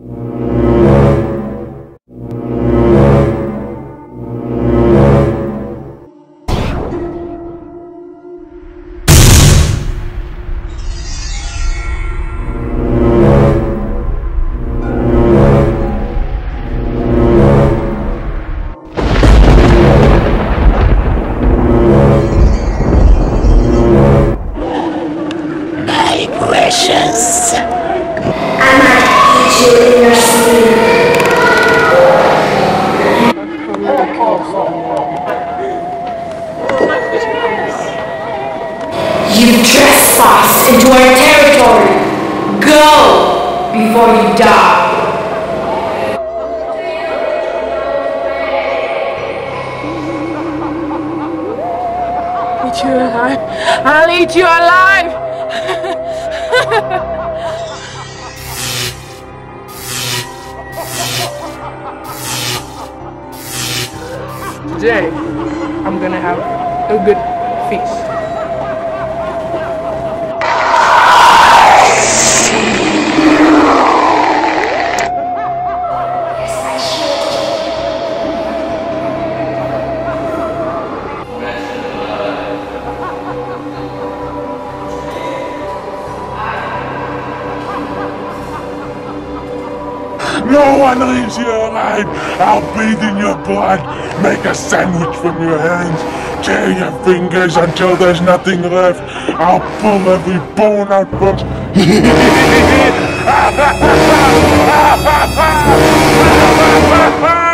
Precious. I might eat you in your sleep. You trespassed into our territory. Go before you die. Eat you alive. I'll eat you alive. Today, I'm gonna have a good feast. No one leaves you alive! I'll bathe in your blood, make a sandwich from your hands, tear your fingers until there's nothing left. I'll pull every bone out from...